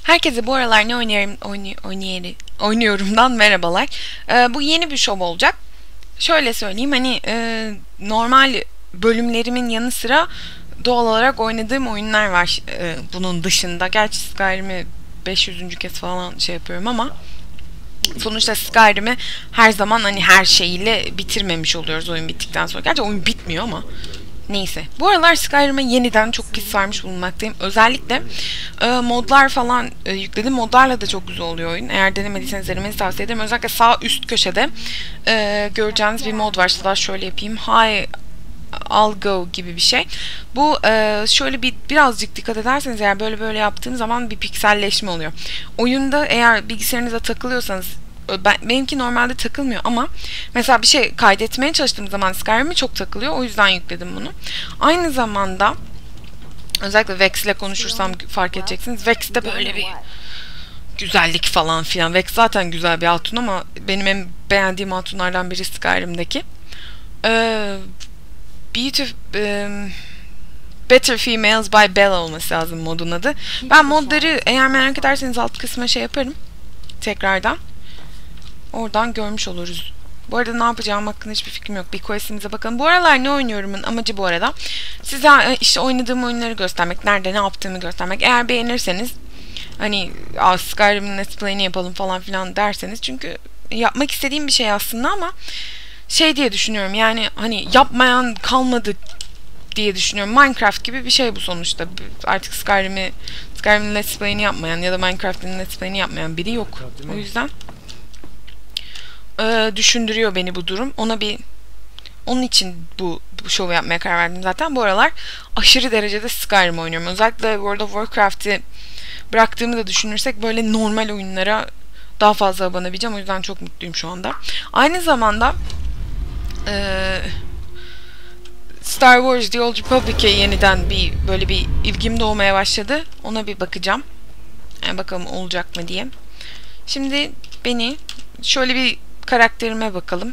Herkese bu aralar ne oynuyorumdan merhabalar. Bu yeni bir şov olacak. Şöyle söyleyeyim, hani normal bölümlerimin yanı sıra doğal olarak oynadığım oyunlar var bunun dışında. Gerçi Skyrim'i 500. kez falan şey yapıyorum ama sonuçta Skyrim'i her zaman hani her şeyiyle bitirmemiş oluyoruz oyun bittikten sonra. Gerçi oyun bitmiyor ama neyse. Bu aralar Skyrim'e yeniden çok pis sarmış bulunmaktayım. Özellikle modlar falan yükledim. Modlarla da çok güzel oluyor oyun. Eğer denemediyseniz denemenizi tavsiye ederim. Özellikle sağ üst köşede göreceğiniz bir mod var. Daha şöyle yapayım. I'll go gibi bir şey. Bu şöyle birazcık dikkat ederseniz eğer böyle yaptığım zaman bir pikselleşme oluyor. Oyunda eğer bilgisayarınıza takılıyorsanız benimki normalde takılmıyor ama mesela bir şey kaydetmeye çalıştığım zaman Skyrim'e çok takılıyor. O yüzden yükledim bunu. Aynı zamanda özellikle Vex ile konuşursam fark edeceksiniz. Vex'te böyle bir güzellik falan filan. Vex zaten güzel bir hatun ama benim en beğendiğim hatunlardan biri Skyrim'deki. Better Females by Bella olması lazım modun adı. Ben modları eğer merak ederseniz alt kısma şey yaparım. Tekrardan. Oradan görmüş oluruz. Bu arada ne yapacağım hakkında hiçbir fikrim yok. Bir questimize bakalım. Bu aralar ne oynuyorumun amacı bu arada size işte oynadığım oyunları göstermek, nerede ne yaptığımı göstermek. Eğer beğenirseniz hani Skyrim'in Let's Play'ini yapalım falan filan derseniz, çünkü yapmak istediğim bir şey aslında ama şey diye düşünüyorum, yani hani yapmayan kalmadı diye düşünüyorum. Minecraft gibi bir şey bu sonuçta. Artık Skyrim'in Let's Play'ini yapmayan ya da Minecraft'in Let's Play'ini yapmayan biri yok. O yüzden düşündürüyor beni bu durum. Onun için bu şovu yapmaya karar verdim zaten. Bu aralar aşırı derecede Skyrim oynuyorum. Özellikle World of Warcraft'i bıraktığımı da düşünürsek böyle normal oyunlara daha fazla abanabileceğim. O yüzden çok mutluyum şu anda. Aynı zamanda Star Wars The Old Republic'e yeniden böyle bir ilgim doğmaya başladı. Ona bir bakacağım. Yani bakalım olacak mı diye. Şimdi şöyle bir karakterime bakalım.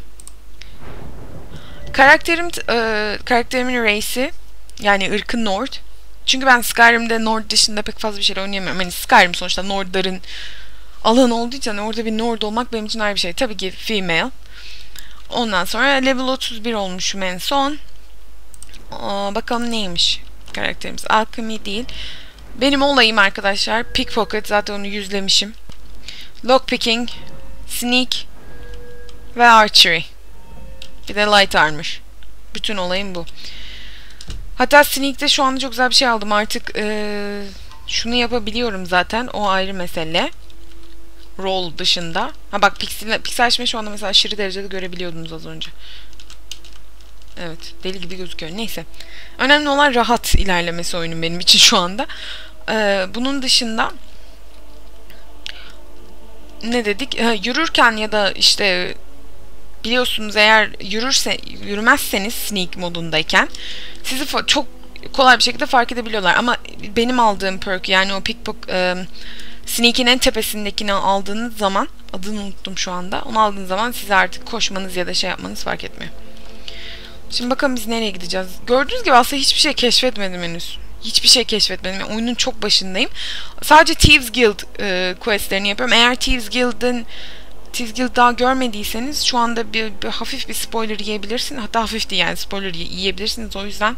Karakterimin race'i, yani ırkı Nord. Çünkü ben Skyrim'de Nord dışında pek fazla bir şey oynayamıyorum. Yani Skyrim sonuçta Nord'ların alanı olduğu için orada bir Nord olmak benim için ayrı bir şey. Tabii ki female. Ondan sonra level 31 olmuşum en son. Bakalım neymiş karakterimiz. Alchemy değil. Benim olayım arkadaşlar pickpocket, zaten onu yüzlemişim. Lockpicking, sneak ve archery. Bir de light armor. Bütün olayım bu. Hatta sneak'te şu anda çok güzel bir şey aldım. Artık şunu yapabiliyorum zaten. O ayrı mesele. Roll dışında. Ha bak, pikselleşme şu anda mesela aşırı derecede görebiliyordunuz az önce. Evet. Deli gibi gözüküyor. Neyse. Önemli olan rahat ilerlemesi oyunun benim için şu anda. Bunun dışında ne dedik? Yürürken ya da işte biliyorsunuz eğer yürümezseniz sneak modundayken sizi çok kolay bir şekilde fark edebiliyorlar. Ama benim aldığım perk, yani o sneak'in en tepesindekini aldığınız zaman, adını unuttum şu anda, onu aldığınız zaman size artık koşmanız ya da şey yapmanız fark etmiyor. Şimdi bakalım biz nereye gideceğiz. Gördüğünüz gibi aslında hiçbir şey keşfetmedim henüz. Hiçbir şey keşfetmedim. Yani oyunun çok başındayım. Sadece Thieves Guild questlerini yapıyorum. Eğer Thieves Guild daha görmediyseniz şu anda bir hafif bir spoiler yiyebilirsiniz. Hatta hafif değil, yani spoiler yiyebilirsiniz. O yüzden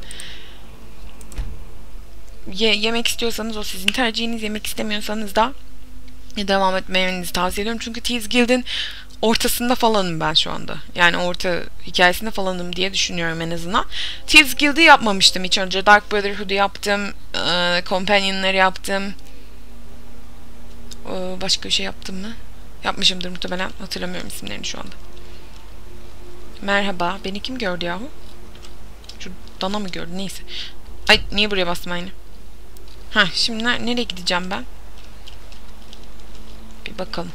yemek istiyorsanız o sizin tercihiniz. Yemek istemiyorsanız da devam etmenizi tavsiye ediyorum. Çünkü Thieves Guild'in ortasında falanım ben şu anda. Yani orta hikayesinde falanım diye düşünüyorum en azından. Thieves Guild'i yapmamıştım hiç önce. Dark Brotherhood'u yaptım. Companion'ları yaptım. Başka bir şey yaptım mı? Yapmışımdır muhtemelen. Hatırlamıyorum isimlerini şu anda. Merhaba. Beni kim gördü yahu? Şu dana mı gördü? Neyse. Ay, niye buraya bastım aynı? Şimdi nereye gideceğim ben? Bir bakalım.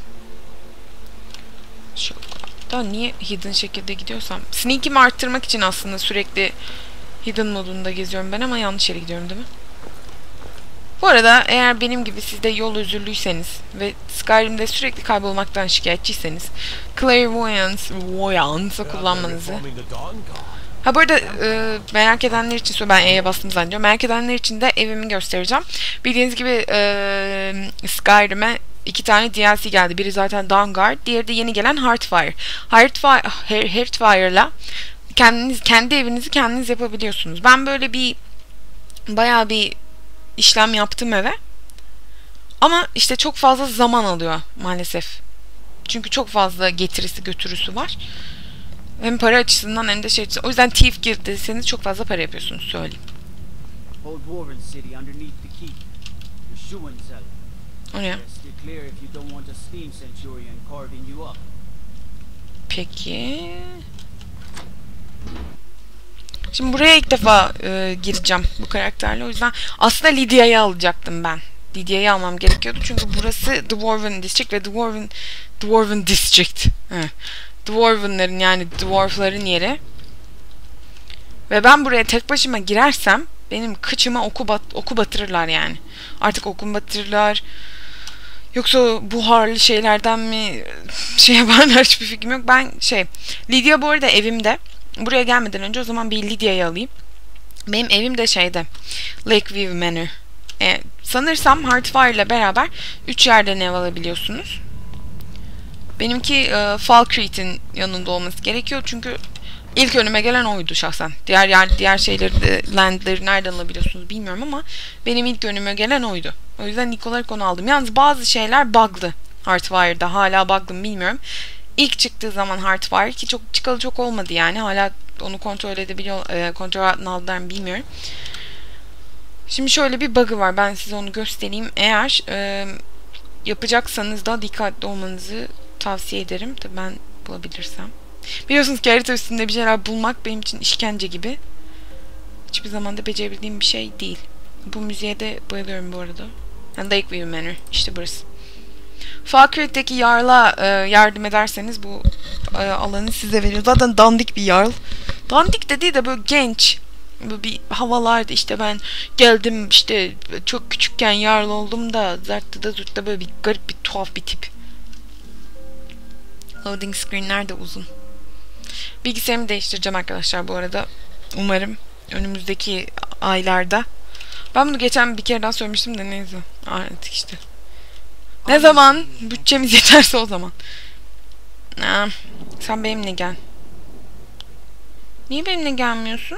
Daha niye hidden şekilde gidiyorsam. Sneak'imi arttırmak için aslında sürekli hidden modunda geziyorum ben, ama yanlış yere gidiyorum değil mi? Bu arada eğer benim gibi siz de yol özürlüyseniz ve Skyrim'de sürekli kaybolmaktan şikayetçiyseniz Clairvoyance kullanmanızı Ha bu arada merak edenler için ben E'ye bastım zannediyorum. Merak edenler için de evimi göstereceğim. Bildiğiniz gibi Skyrim'e 2 tane DLC geldi. Biri zaten Dawnguard, diğeri de yeni gelen Heartfire. Heartfire'la kendi evinizi kendiniz yapabiliyorsunuz. Ben böyle bayağı bir işlem yaptım eve. Ama işte çok fazla zaman alıyor maalesef. Çünkü çok fazla getirisi götürüsü var. Hem para açısından hem de şey açısından. O yüzden Thief Guild deseniz çok fazla para yapıyorsunuz, söyleyeyim. O ne? Peki. Şimdi buraya ilk defa gireceğim bu karakterle. O yüzden aslında Lydia'yı alacaktım ben. Lydia'yı almam gerekiyordu. Çünkü burası Dwarven District ve Dwarven District. Dwarven'ların yani dwarfların yeri. Ve ben buraya tek başıma girersem benim kıçıma oku batırırlar yani. Artık oku batırırlar. Yoksa buharlı şeylerden mi şey yaparlar, hiçbir fikrim yok. Ben Lydia bu arada evimde. Buraya gelmeden önce o zaman bir Lydia'yı alayım. Benim evim de Lakeview Manor. Sanırsam Heartfire ile beraber 3 yerden ev alabiliyorsunuz. Benimki Falkreath'in yanında olması gerekiyor çünkü ilk önüme gelen oydu şahsen. Diğer şeyleri de, landleri nereden alabiliyorsunuz bilmiyorum ama benim ilk önüme gelen oydu. O yüzden ilk olarak onu aldım. Yalnız bazı şeyler bug'lı. Heartfire'da hala bug'lı mı bilmiyorum. İlk çıktığı zaman Heartfire ki çok çıkalı çok olmadı yani. Hala onu kontrol altına aldılar mı bilmiyorum. Şimdi şöyle bir bug'ı var. Ben size onu göstereyim. Eğer yapacaksanız da dikkatli olmanızı tavsiye ederim. Tabii ben bulabilirsem. Biliyorsunuz ki harita üstünde bir şeyler bulmak benim için işkence gibi. Hiçbir zaman da becerebildiğim bir şey değil. Bu müziğe de bayılıyorum bu arada. Lakeview Manor. İşte burası. Falkreath'teki Jarl'a yardım ederseniz bu alanı size veriyor. Zaten dandik bir Jarl. Dandik de değil de böyle genç. Böyle bir havalarda işte ben geldim işte çok küçükken Jarl oldum da zartta da zurtta böyle bir garip bir tuhaf bir tip. Loading screenler de uzun. Bilgisayarımı değiştireceğim arkadaşlar bu arada. Umarım önümüzdeki aylarda. Ben bunu geçen bir kere daha söylemiştim de neyse. Artık işte. Ne zaman bütçemiz yeterse o zaman. Sen benimle gel. Niye benimle gelmiyorsun?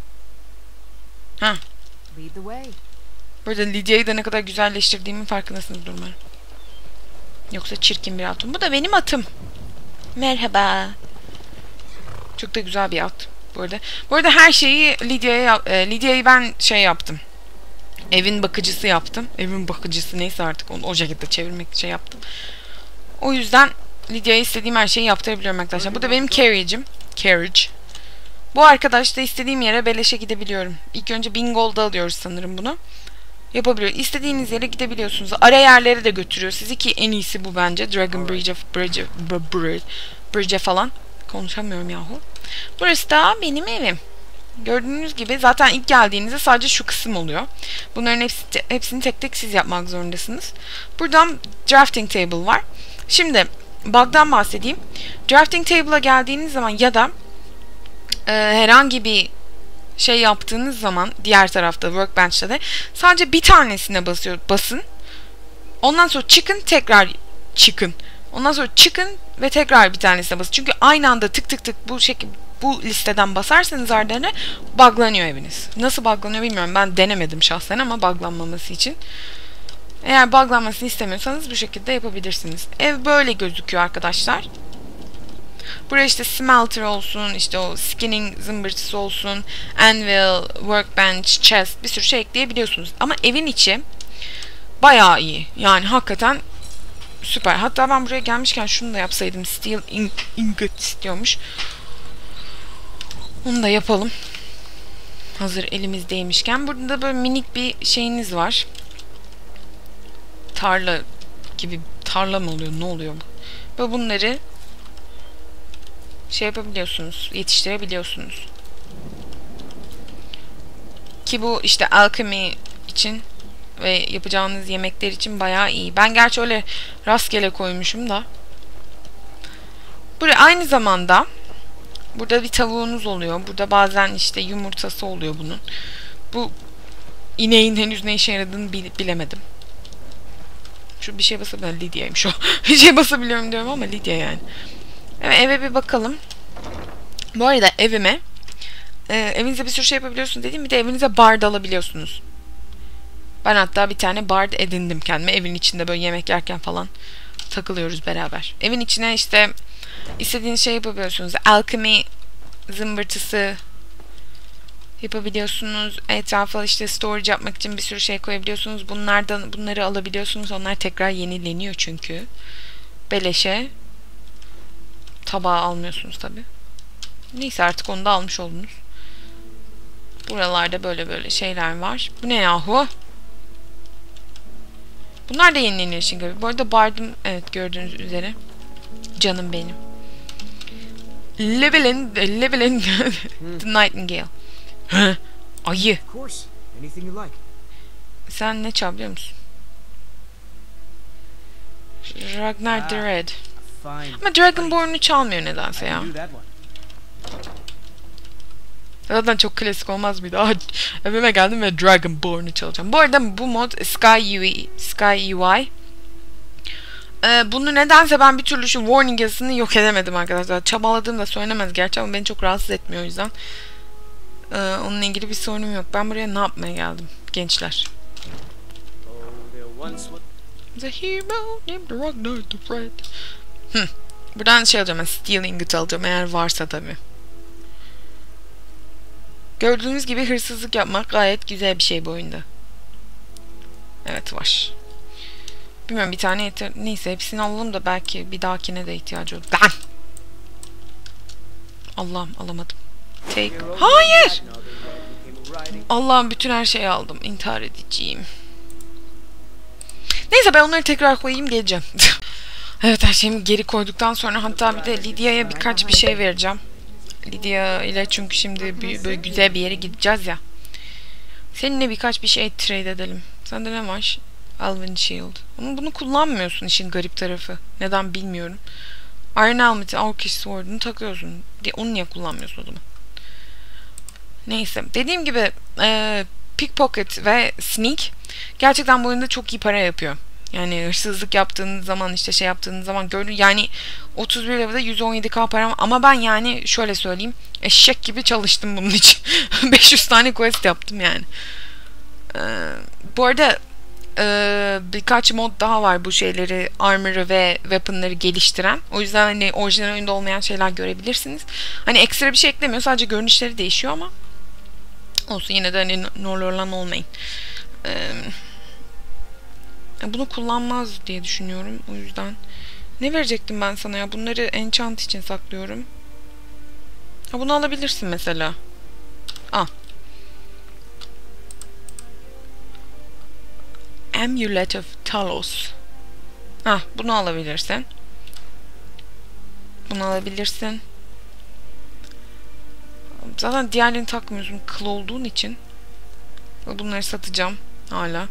Burada Lydia'yı da ne kadar güzelleştirdiğimin farkındasınızdır umarım. Yoksa çirkin bir atım. Bu da benim atım. Merhaba. Çok da güzel bir at bu arada. Bu arada her şeyi Lydia'yı ben yaptım. Evin bakıcısı yaptım. Evin bakıcısı neyse artık onu o şekilde çevirmek yaptım. O yüzden Lydia'ya istediğim her şeyi yaptırabiliyorum arkadaşlar. Bu da benim carriage. Bu arkadaş da istediğim yere beleşe gidebiliyorum. İlk önce 1000 gold'a alıyoruz sanırım bunu. Yapabiliyor. İstediğiniz yere gidebiliyorsunuz. Ara yerlere de götürüyor sizi ki en iyisi bu bence. Dragon Bridge'e falan. Konuşamıyorum yahu. Burası da benim evim. Gördüğünüz gibi zaten ilk geldiğinizde sadece şu kısım oluyor. Bunların hepsini tek tek siz yapmak zorundasınız. Buradan drafting table var. Şimdi bug'dan bahsedeyim. Drafting table'a geldiğiniz zaman ya da herhangi bir şey yaptığınız zaman diğer tarafta workbench'te de sadece bir tanesine basın. Ondan sonra çıkın. Ondan sonra çıkın ve tekrar bir tanesine basın. Çünkü aynı anda tık tık tık bu listeden basarsanız ardına buglanıyor eviniz. Nasıl buglanıyor bilmiyorum. Ben denemedim şahsen ama buglanmaması için. Eğer buglanmasını istemiyorsanız bu şekilde yapabilirsiniz. Ev böyle gözüküyor arkadaşlar. Buraya işte smelter olsun, işte o skinning zımbırtısı olsun, anvil, workbench, chest bir sürü şey ekleyebiliyorsunuz. Ama evin içi bayağı iyi. Yani hakikaten süper. Hatta ben buraya gelmişken şunu da yapsaydım. Steel ingot istiyormuş. Onu da yapalım. Hazır elimizdeymişken. Burada da böyle minik bir şeyiniz var. Tarla gibi. Tarla mı oluyor? Ne oluyor bu? Böyle bunları yapabiliyorsunuz. Yetiştirebiliyorsunuz. Ki bu işte alchemy için ve yapacağınız yemekler için bayağı iyi. Ben gerçi öyle rastgele koymuşum da. Buraya aynı zamanda Burada bir tavuğunuz oluyor. Burada bazen işte yumurtası oluyor bunun. Bu ineğin henüz ne işe yaradığını bilemedim. Şu bir şey basabiliyorum. Lidya'ymış o. Bir şey basabiliyorum diyorum ama Lidya yani. Evet, eve bir bakalım. Bu arada evime evinize bir sürü şey yapabiliyorsunuz dediğim, bir de evinize bard alabiliyorsunuz. Ben hatta bir tane bard edindim kendime. Evin içinde böyle yemek yerken falan takılıyoruz beraber. Evin içine işte istediğiniz şey yapabiliyorsunuz. Alchemy zımbırtısı yapabiliyorsunuz. Etrafa işte storage yapmak için bir sürü şey koyabiliyorsunuz. Bunları alabiliyorsunuz. Onlar tekrar yenileniyor çünkü. Beleşe. Tabağı almıyorsunuz tabi. Neyse, artık onu da almış oldunuz. Buralarda böyle şeyler var. Bu ne yahu? Bunlar da yenileniyor şimdi. Bu arada bardım, evet, gördüğünüz üzere. Canım benim. Levelin The Nightingale. Ayı. Sen ne çalıyor musun? Ragnar the Red. Ama Dragonborn'u çalmıyor nedense ya. Zaten çok klasik olmaz mıydı? Evime geldim ve Dragonborn'u çalacağım. Bu arada bu mod Sky UI. Bunu nedense ben bir türlü şu warning yazısını yok edemedim arkadaşlar. Çabaladığım da söylenemez gerçi ama beni çok rahatsız etmiyor o yüzden. Onunla ilgili bir sorunum yok. Ben buraya ne yapmaya geldim gençler? The hero named Ragnar the Red. Buradan şey alacağım, Steel Ingot alacağım eğer varsa tabi. Gördüğünüz gibi hırsızlık yapmak gayet güzel bir şey bu oyunda. Evet, var. Bilmiyorum, bir tane yeter. Neyse, hepsini alalım da belki bir dahakine de ihtiyacı olur. Ben! Allah'ım, alamadım. Take. Hayır! Allah'ım, bütün her şeyi aldım. İntihar edeceğim. Neyse, ben onları tekrar koyayım, geleceğim. Evet, her şeyimi geri koyduktan sonra hatta bir de Lidya'ya birkaç bir şey vereceğim. Lidya ile, çünkü şimdi böyle güzel bir yere gideceğiz ya. Seninle birkaç bir şey trade edelim. Sende ne var? Alvin Shield. Ama bunu kullanmıyorsun, işin garip tarafı. Neden bilmiyorum. Iron Helmet'i, Orcish Sword'unu takıyorsun. Onu niye kullanmıyorsun o zaman? Neyse. Dediğim gibi Pickpocket ve Sneak gerçekten bu oyunda çok iyi para yapıyor. Yani hırsızlık yaptığınız zaman, işte şey yaptığınız zaman gördün yani 31 level'da 117k param, ama ben yani şöyle söyleyeyim, eşek gibi çalıştım bunun için. 500 tane quest yaptım yani. Bu arada birkaç mod daha var bu şeyleri, armor'ı ve weapon'ları geliştiren. O yüzden hani orijinal oyunda olmayan şeyler görebilirsiniz. Hani ekstra bir şey eklemiyor, sadece görünüşleri değişiyor ama olsun, yine de hani norlan olmayın. Bunu kullanmaz diye düşünüyorum. O yüzden ne verecektim ben sana ya? Bunları enchant için saklıyorum. Ha, bunu alabilirsin mesela. Al. Amulet of Talos. Ah, bunu alabilirsin. Bunu alabilirsin. Zaten diğerlerini takmıyorsun kıl olduğun için. Bunları satacağım hala.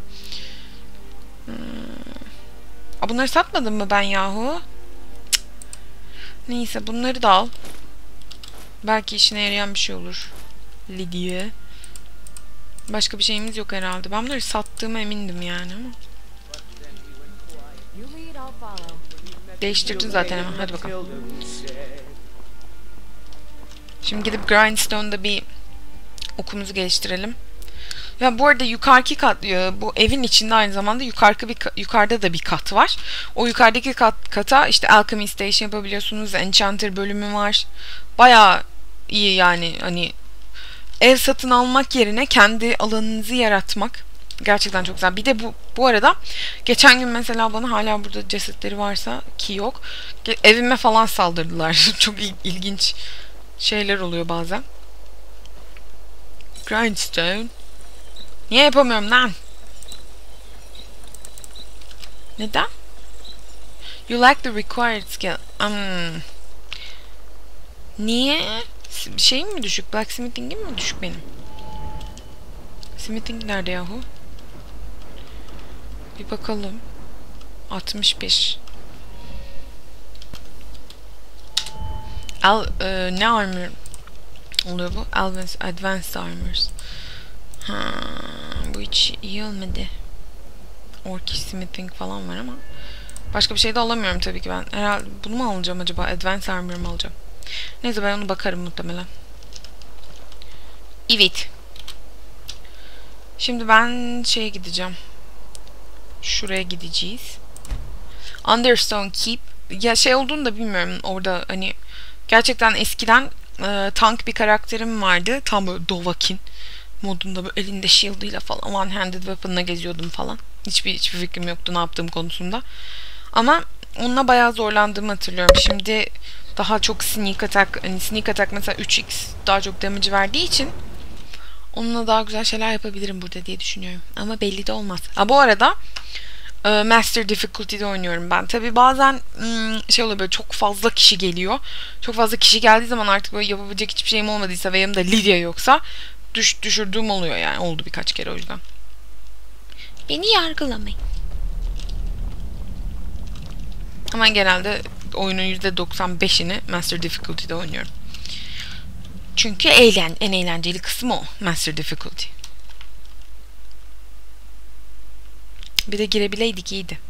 Bunları satmadım mı ben yahu? Cık. Neyse, bunları da al. Belki işine yarayan bir şey olur. Lidya. Başka bir şeyimiz yok herhalde. Ben bunları sattığıma emindim yani ama. Değiştirdin zaten hemen. Hadi bakalım. Şimdi gidip Grindstone'da bir okumuzu geliştirelim. Ya bu arada yukarıki kat, bu evin içinde aynı zamanda yukarıda da bir kat var. O yukarıdaki kata işte Alchemy Station yapabiliyorsunuz. Enchanter bölümü var. Bayağı iyi yani, hani ev satın almak yerine kendi alanınızı yaratmak gerçekten çok güzel. Bir de bu arada geçen gün mesela bana, hala burada cesetleri varsa ki yok, evime falan saldırdılar. Çok ilginç şeyler oluyor bazen. Grindstone. Niye yapamıyorum lan? Neden? You lack the required skill. Niye? Şeyim mi düşük? Blacksmithing'im mi düşük benim? Smithing nerede yahu? Bir bakalım. 61. Ne armor oluyor bu? Advanced Armors. Ha, bu hiç iyi olmadı. Orcish Smithing falan var ama başka bir şey de alamıyorum tabii ki ben. Herhalde bunu mu alacağım acaba? Advanced Armor mu alacağım? Neyse ben onu bakarım muhtemelen. Evet. Şimdi ben şeye gideceğim. Şuraya gideceğiz. Understone Keep. Ya şey olduğunu da bilmiyorum orada hani gerçekten eskiden tank bir karakterim vardı. Tam böyle Dovahkiin modunda böyle elinde shield'ıyla falan one-handed weapon'la geziyordum falan. Hiçbir fikrim yoktu ne yaptığım konusunda. Ama onunla bayağı zorlandığımı hatırlıyorum. Şimdi daha çok sneak attack, hani sneak attack mesela 3x daha çok damage verdiği için onunla daha güzel şeyler yapabilirim burada diye düşünüyorum. Ama belli de olmaz. Ha bu arada Master Difficulty'de oynuyorum ben. Tabi bazen şey oluyor böyle çok fazla kişi geliyor. Çok fazla kişi geldiği zaman artık böyle yapabilecek hiçbir şeyim olmadıysa ve yanımda Lydia yoksa düşürdüğüm oluyor yani. Oldu birkaç kere o yüzden. Beni yargılamayın. Ama genelde oyunun %95'ini Master Difficulty'de oynuyorum. Çünkü en eğlenceli kısmı o. Master Difficulty. Bir de girebileydik iyiydi.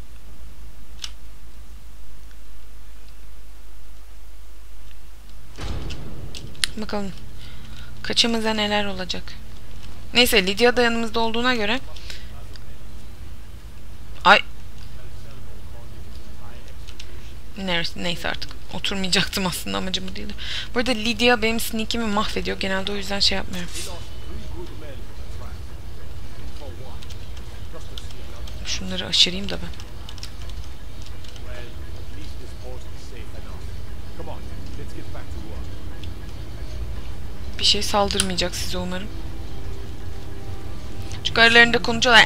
Bakalım. Kaçımıza neler olacak. Neyse Lydia da yanımızda olduğuna göre. Ay. Neyse artık. Oturmayacaktım aslında amacım bu değildi. Bu arada Lydia benim sneakimi mahvediyor. Genelde o yüzden şey yapmıyorum. Şunları aşırayım da ben. Bir şey saldırmayacak size umarım. Çünkü aralarında konuşuyorlar.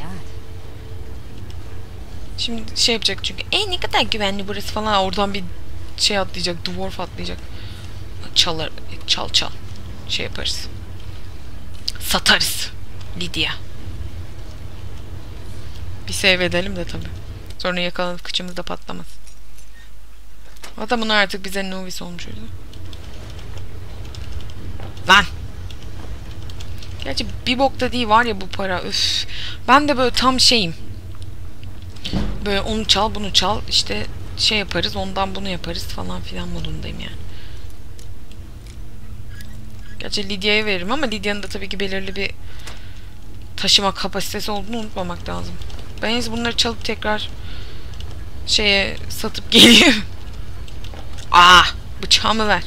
Şimdi şey yapacak çünkü. Ne kadar güvenli burası falan. Oradan bir şey atlayacak. Dwarf atlayacak. Çal. Şey yaparız. Satarız. Lydia. Bir save edelim de tabi. Sonra yakalanıp kıçımız da patlamaz. Hatta bunlar artık bize novice olmuş öyle. Lan! Gerçi bir bokta değil var ya bu para. Üf. Ben de böyle tam şeyim. Böyle onu çal bunu çal. İşte şey yaparız ondan bunu yaparız falan filan modundayım yani. Gerçi Lydia'ya veririm ama Lydia'nın da tabii ki belirli bir taşıma kapasitesi olduğunu unutmamak lazım. Ben bunları çalıp tekrar şeye satıp geleyim. Bıçağımı ver.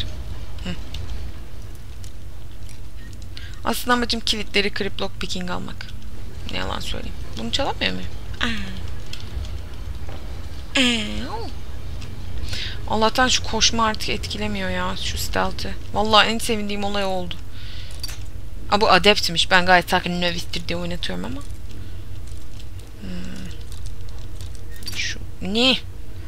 Aslında amacım kilitleri kırıp lockpicking almak. Ne yalan söyleyeyim. Bunu çalamıyor muyum? Allah'tan şu koşma artık etkilemiyor ya. Şu stealth'ı. Vallahi en sevindiğim olay oldu. Bu adeptmiş. Ben gayet sakin novice'tir diye oynatıyorum ama. Şu ne?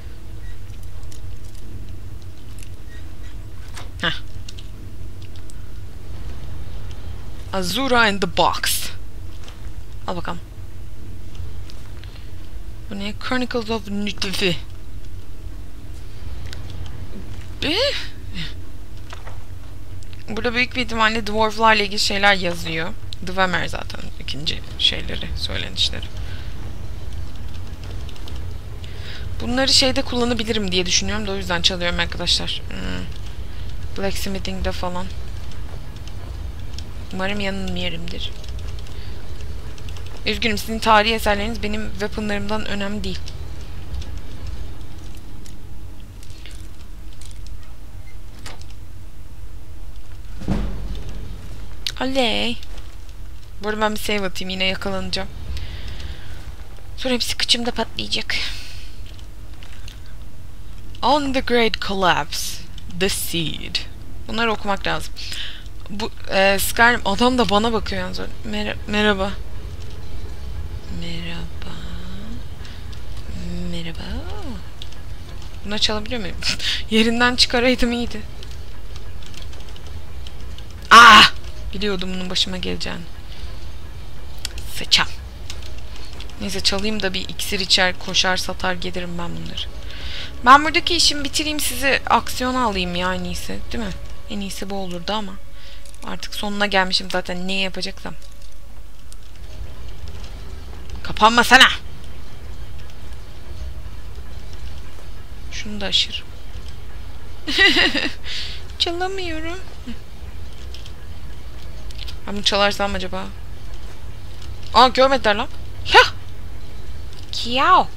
Azura in the box. Al bakalım. Bu ne? Chronicles of Nutvi. Burada büyük bir ihtimalle dwarflarla ilgili şeyler yazıyor. Dwemer zaten ikinci şeyleri, söylenişleri. Bunları şeyde kullanabilirim diye düşünüyorum da o yüzden çalıyorum arkadaşlar. Blacksmithing'de falan. Umarım yanılmıyorumdur. Üzgünüm sizin tarihi eserleriniz benim weaponlarımdan önemli değil. Oley. Bu arada ben bir save atayım yine yakalanacağım. Sonra hepsi kıçımda patlayacak. On the Great Collapse. The Seed. Bunları okumak lazım. Bu Skyrim adam da bana bakıyor yalnız. Merhaba. Merhaba. Bunları çalabiliyor muyum? Yerinden çıkaraydım iyiydi. Biliyordum bunun başıma geleceğini. Sıçam. Neyse çalayım da bir iksir içer, koşar, satar gelirim ben bunları. Ben buradaki işimi bitireyim, sizi aksiyona alayım ya en iyisi. Değil mi? En iyisi bu olurdu ama. Artık sonuna gelmişim zaten, ne yapacaksam. Kapanmasana. Şunu da aşır. Çalamıyorum. Ben bunu çalarsam acaba? Aa, görmediler lan. Hah. Kiao.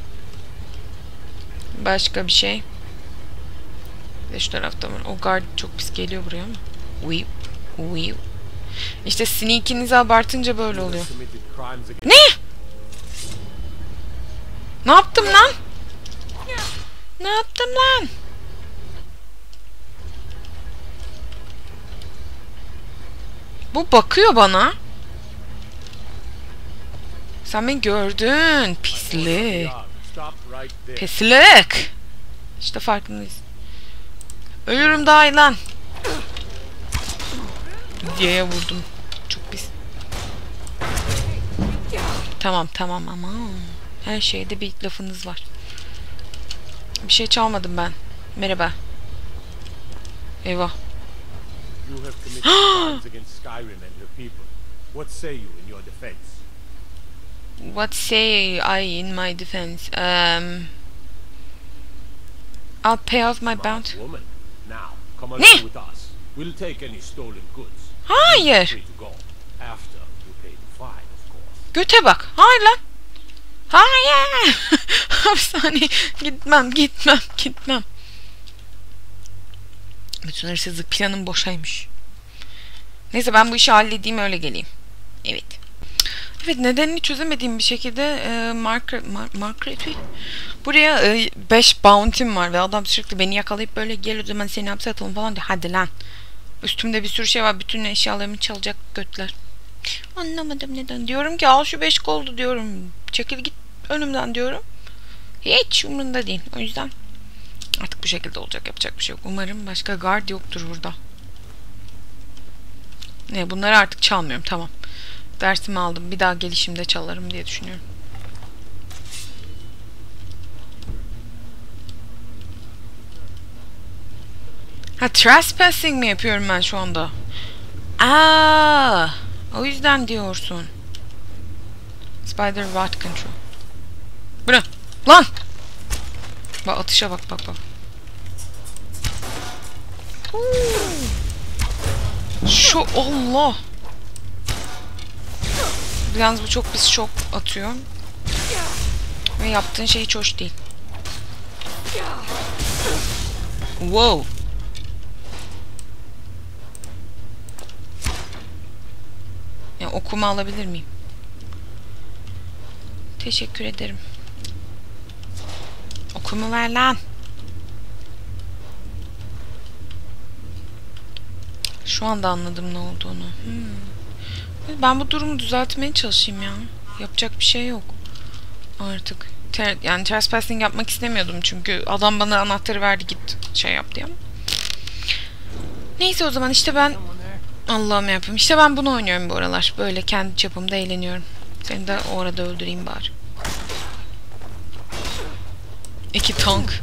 Başka bir şey. Ve şu tarafta var. O guard çok pis geliyor buraya ama. Weep. Weep. İşte sneak'inizi abartınca böyle oluyor. Ne? Ne yaptım lan? Ne yaptım lan? Bu bakıyor bana. Sen beni gördün. Pislik. Pislik. İşte farkındayız. Ölürüm daha iyi lan. Diye vurdum. Çok pis. Tamam tamam ama her şeyde bir lafınız var. Bir şey çalmadım ben. Merhaba. Eyvah. What say I in my defense? I'll pay off my bounty. Ne? Hayır. Göte bak. Hayır lan. Hayır. Hapishane. Gitmem. Bütün hırsızlık planım boşaymış. Neyse, ben bu işi halledeyim, öyle geleyim. Evet. Evet, nedenini çözemediğim bir şekilde Margaret buraya 5 bounty'm var ve adam sürekli beni yakalayıp böyle gel o zaman seni hapse atalım falan diyor. Hadi lan. Üstümde bir sürü şey var. Bütün eşyalarımı çalacak götler. Anlamadım neden. Diyorum ki al şu 5 goldu diyorum. Çekil git önümden diyorum. Hiç umurunda değil. O yüzden artık bu şekilde olacak. Yapacak bir şey yok. Umarım başka guard yoktur burada. Ne, bunları artık çalmıyorum. Tamam. Dersimi aldım. Bir daha gelişimde çalarım diye düşünüyorum. Ha, trespassing mi yapıyorum ben şu anda? Aa, o yüzden diyorsun. Spider Rot Control. Bu ne? Lan! Bak atışa bak. Şu Allah! Yalnız bu çok pis şok atıyor. Ve yaptığın şey hiç hoş değil. Wow! Ya, okuma alabilir miyim? Teşekkür ederim. Okumu ver lan. Şu anda anladım ne olduğunu. Ben bu durumu düzeltmeye çalışayım ya. Yapacak bir şey yok. Artık. Yani trespassing yapmak istemiyordum çünkü adam bana anahtarı verdi, git şey yap diye. Neyse, o zaman işte ben Allah'ım yapayım. İşte ben bunu oynuyorum bu aralar. Böyle kendi çapımda eğleniyorum. Seni de o arada öldüreyim bari. 2 tank.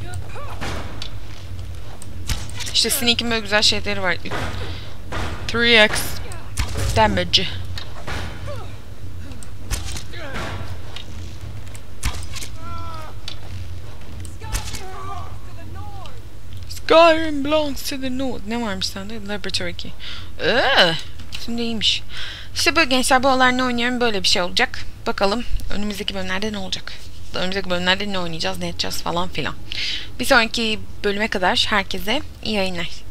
İşte Sneak'in böyle güzel şeyleri var. 3x damage. Skyrim belongs to the north. Ne varmış sende? Laboratory key. Şimdi iyiymiş. İşte böyle gençler, bu aralar ne oynuyorum, böyle bir şey olacak. Bakalım önümüzdeki bölümlerde ne olacak. Önümüzdeki bölümlerde ne oynayacağız, ne edeceğiz falan filan. Bir sonraki bölüme kadar herkese iyi yayınlar.